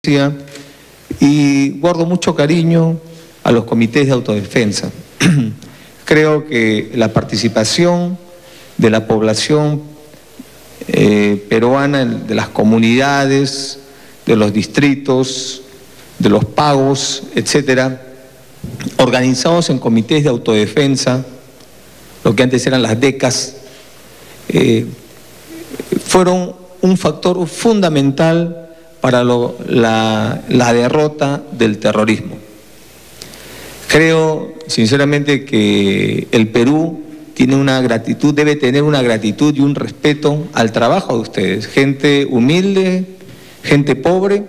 y guardo mucho cariño a los comités de autodefensa. Creo que la participación de la población peruana, de las comunidades, de los distritos, de los pagos, etcétera, organizados en comités de autodefensa, lo que antes eran las DECAS, fueron un factor fundamental para la derrota del terrorismo. Creo sinceramente que el Perú tiene una gratitud, debe tener una gratitud y un respeto al trabajo de ustedes, gente humilde, gente pobre,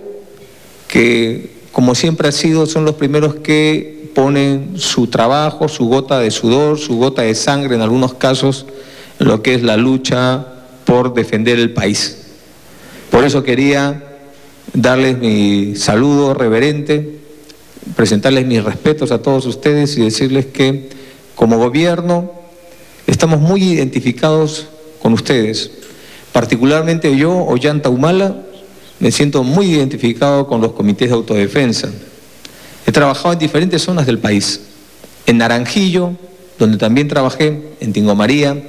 que como siempre ha sido, son los primeros que ponen su trabajo, su gota de sudor, su gota de sangre en algunos casos, en lo que es la lucha por defender el país. Por eso quería darles mi saludo reverente, presentarles mis respetos a todos ustedes y decirles que como gobierno estamos muy identificados con ustedes. Particularmente yo, Ollanta Humala, me siento muy identificado con los comités de autodefensa. He trabajado en diferentes zonas del país. En Naranjillo, donde también trabajé, en Tingo María.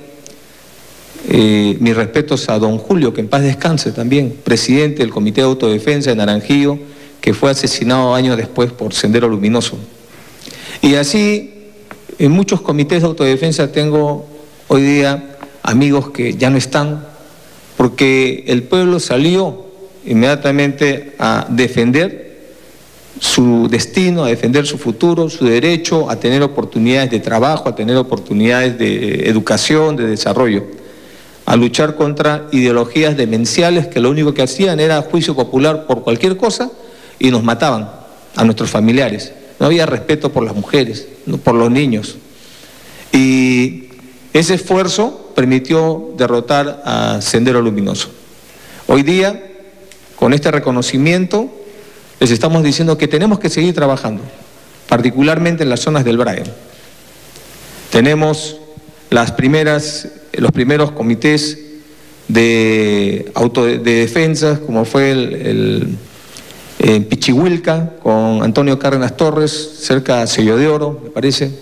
Mis respetos a don Julio, que en paz descanse también, presidente del Comité de Autodefensa de Naranjillo, que fue asesinado años después por Sendero Luminoso. Y así, en muchos comités de autodefensa tengo hoy día amigos que ya no están, porque el pueblo salió inmediatamente a defender su destino, a defender su futuro, su derecho a tener oportunidades de trabajo, a tener oportunidades de educación, de desarrollo, a luchar contra ideologías demenciales que lo único que hacían era juicio popular por cualquier cosa y nos mataban a nuestros familiares. No había respeto por las mujeres, por los niños. Y ese esfuerzo permitió derrotar a Sendero Luminoso. Hoy día, con este reconocimiento, les estamos diciendo que tenemos que seguir trabajando, particularmente en las zonas del Brain. Tenemos los primeros comités de defensa, como fue en Pichihuilca, con Antonio Cárdenas Torres, cerca de Sello de Oro, me parece,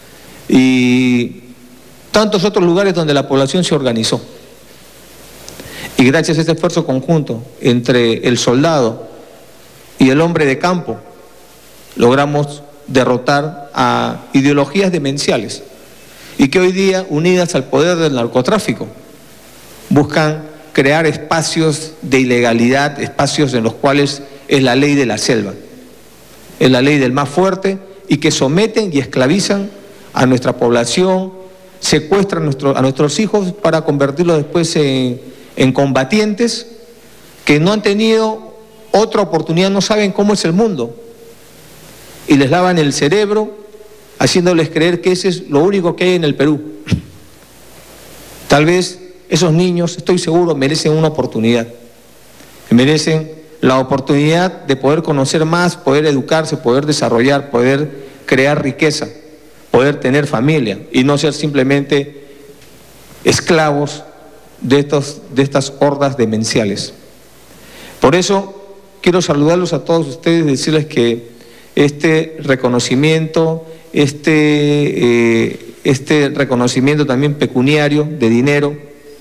y tantos otros lugares donde la población se organizó. Y gracias a este esfuerzo conjunto entre el soldado y el hombre de campo, logramos derrotar a ideologías demenciales y que hoy día, unidas al poder del narcotráfico, buscan crear espacios de ilegalidad, espacios en los cuales es la ley de la selva, es la ley del más fuerte y que someten y esclavizan a nuestra población, secuestran a nuestros hijos para convertirlos después en combatientes que no han tenido otra oportunidad, no saben cómo es el mundo y les lavan el cerebro haciéndoles creer que ese es lo único que hay en el Perú. Tal vez esos niños, estoy seguro, merecen una oportunidad, merecen la oportunidad de poder conocer más, poder educarse, poder desarrollar, poder crear riqueza, poder tener familia y no ser simplemente esclavos de estas hordas demenciales. Por eso quiero saludarlos a todos ustedes y decirles que este reconocimiento, este reconocimiento también pecuniario de dinero,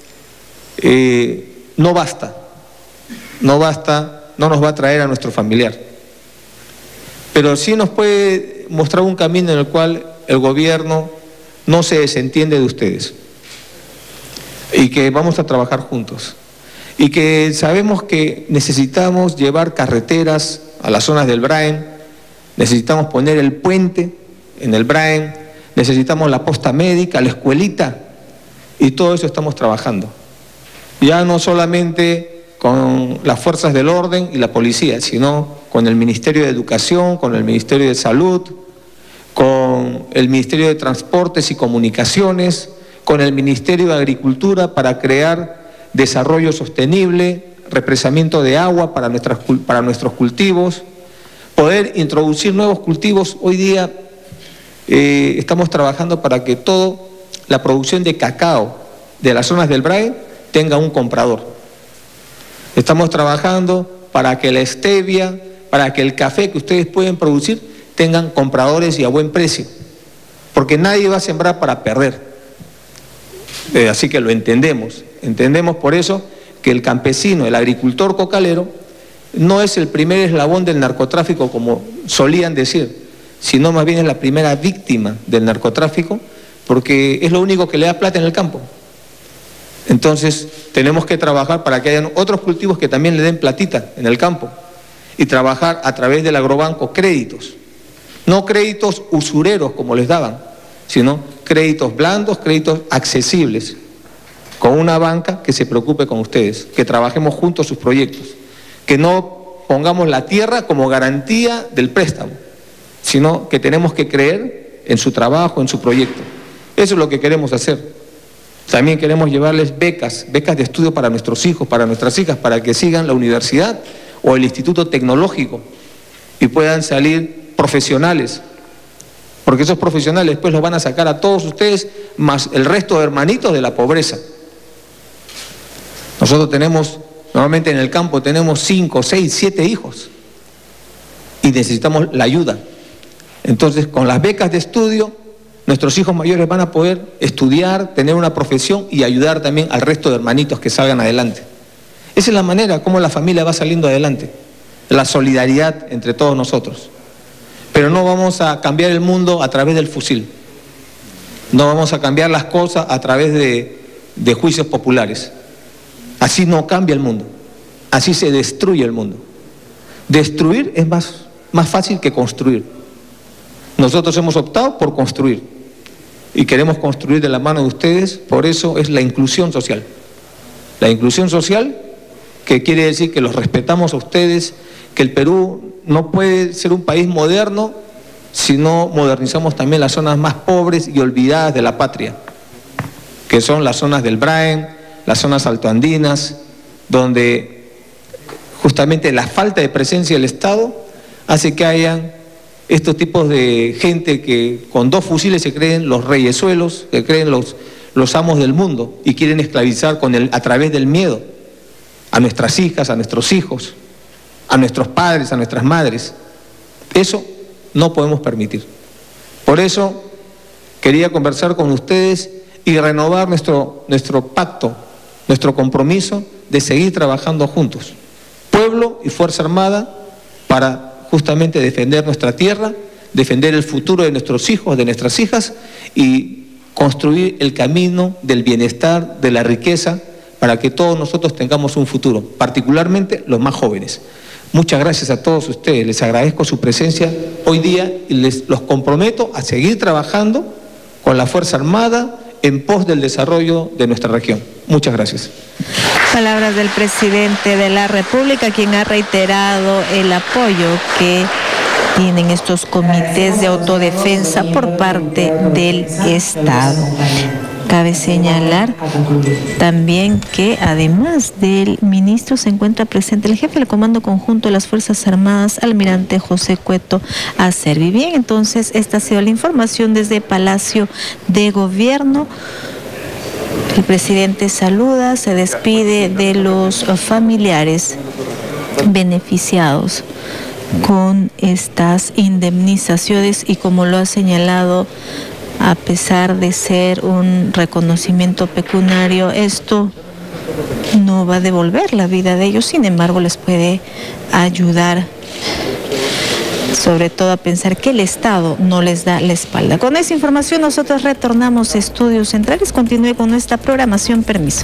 no basta, no nos va a traer a nuestro familiar, pero sí nos puede mostrar un camino en el cual el gobierno no se desentiende de ustedes y que vamos a trabajar juntos y que sabemos que necesitamos llevar carreteras a las zonas del Brain, necesitamos poner el puente en el Brain, necesitamos la posta médica, la escuelita y todo eso estamos trabajando. Ya no solamente con las fuerzas del orden y la policía, sino con el Ministerio de Educación, con el Ministerio de Salud, con el Ministerio de Transportes y Comunicaciones, con el Ministerio de Agricultura para crear desarrollo sostenible, represamiento de agua para nuestros cultivos, poder introducir nuevos cultivos. Hoy día estamos trabajando para que toda la producción de cacao de las zonas del Brain tenga un comprador. Estamos trabajando para que la stevia para que el café que ustedes pueden producir tengan compradores y a buen precio, porque nadie va a sembrar para perder. Así que lo entendemos. Entendemos por eso que el campesino, el agricultor cocalero, no es el primer eslabón del narcotráfico como solían decir, sino más bien es la primera víctima del narcotráfico, porque es lo único que le da plata en el campo. Entonces tenemos que trabajar para que hayan otros cultivos que también le den platita en el campo, y trabajar a través del agrobanco créditos, no créditos usureros como les daban, sino créditos blandos, créditos accesibles, con una banca que se preocupe con ustedes, que trabajemos juntos sus proyectos, que no pongamos la tierra como garantía del préstamo, sino que tenemos que creer en su trabajo, en su proyecto. Eso es lo que queremos hacer. También queremos llevarles becas de estudio para nuestros hijos, para nuestras hijas, para que sigan la universidad o el instituto tecnológico y puedan salir profesionales, porque esos profesionales después los van a sacar a todos ustedes, más el resto de hermanitos de la pobreza. Nosotros tenemos, normalmente en el campo tenemos 5, 6, 7 hijos y necesitamos la ayuda. Entonces, con las becas de estudio, nuestros hijos mayores van a poder estudiar, tener una profesión y ayudar también al resto de hermanitos que salgan adelante. Esa es la manera como la familia va saliendo adelante, la solidaridad entre todos nosotros. Pero no vamos a cambiar el mundo a través del fusil, no vamos a cambiar las cosas a través de juicios populares. Así no cambia el mundo, así se destruye el mundo. Destruir es más fácil que construir. Nosotros hemos optado por construir y queremos construir de la mano de ustedes, por eso es la inclusión social. La inclusión social, que quiere decir que los respetamos a ustedes, que el Perú no puede ser un país moderno si no modernizamos también las zonas más pobres y olvidadas de la patria, que son las zonas del Braen, las zonas altoandinas, donde justamente la falta de presencia del Estado hace que hayan estos tipos de gente que con 2 fusiles se creen los reyesuelos, que creen los amos del mundo y quieren esclavizar a través del miedo a nuestras hijas, a nuestros hijos, a nuestros padres, a nuestras madres. Eso no podemos permitir. Por eso quería conversar con ustedes y renovar nuestro pacto, nuestro compromiso de seguir trabajando juntos, pueblo y Fuerza Armada, para justamente defender nuestra tierra, defender el futuro de nuestros hijos, de nuestras hijas y construir el camino del bienestar, de la riqueza, para que todos nosotros tengamos un futuro, particularmente los más jóvenes. Muchas gracias a todos ustedes, les agradezco su presencia hoy día y los comprometo a seguir trabajando con la Fuerza Armada en pos del desarrollo de nuestra región. Muchas gracias. Palabras del presidente de la República, quien ha reiterado el apoyo que tienen estos comités de autodefensa por parte del Estado. Cabe señalar también que además del ministro se encuentra presente el jefe del Comando Conjunto de las Fuerzas Armadas, almirante José Cueto Acerbi. Bien, entonces esta ha sido la información desde Palacio de Gobierno. El presidente saluda, se despide de los familiares beneficiados con estas indemnizaciones y, como lo ha señalado, a pesar de ser un reconocimiento pecuniario, esto no va a devolver la vida de ellos, sin embargo les puede ayudar, sobre todo a pensar que el Estado no les da la espalda. Con esa información nosotros retornamos a Estudios Centrales. Continúe con nuestra programación. Permiso.